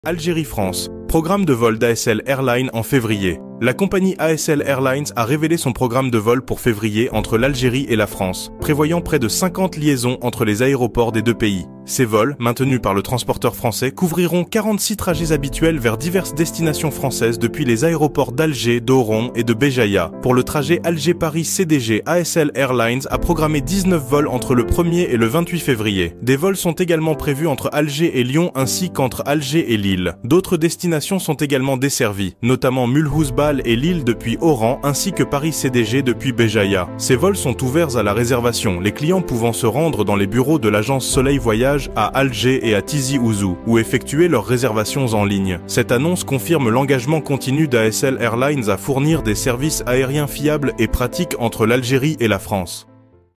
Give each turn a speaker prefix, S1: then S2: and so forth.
S1: Algérie-France, programme de vol d'ASL Airlines en février. La compagnie ASL Airlines a révélé son programme de vol pour février entre l'Algérie et la France, prévoyant près de 50 liaisons entre les aéroports des deux pays. Ces vols, maintenus par le transporteur français, couvriront 46 trajets habituels vers diverses destinations françaises depuis les aéroports d'Alger, d'Oron et de Béjaïa. Pour le trajet Alger-Paris CDG, ASL Airlines a programmé 19 vols entre le 1er et le 28 février. Des vols sont également prévus entre Alger et Lyon ainsi qu'entre Alger et Lille. D'autres destinations sont également desservies, notamment Mulhouse-Bâle et Lille depuis Oran ainsi que Paris CDG depuis Béjaïa. Ces vols sont ouverts à la réservation, les clients pouvant se rendre dans les bureaux de l'agence Soleil Voyage à Alger et à Tizi Ouzou, ou effectuer leurs réservations en ligne. Cette annonce confirme l'engagement continu d'ASL Airlines à fournir des services aériens fiables et pratiques entre l'Algérie et la France.